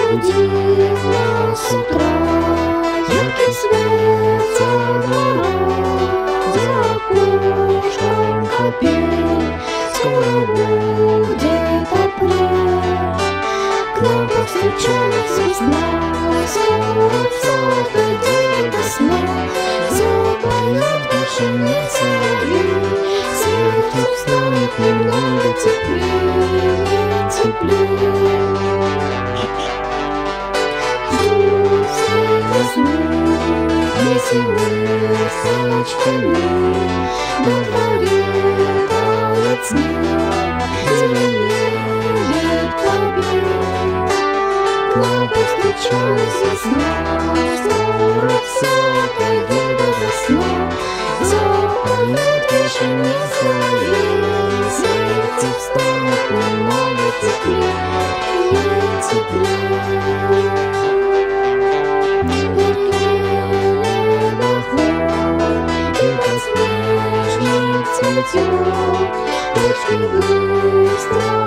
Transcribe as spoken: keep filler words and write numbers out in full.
Разбудила с утра яркий свет со двора, за окошком копей скоро будет апрель. К нам постучалась весна, скоро все дойдет до сна. Запоет в тишине соловей, сердце встанет немного теплее, теплее. Веселые солнечками на дворе тает снег, зеленеет побег. К нам постучалась весна, скоро все дойдет до сна. Запоет в тишине соловей, сердце встанет немного теплее, теплее. Цветет, почти быстро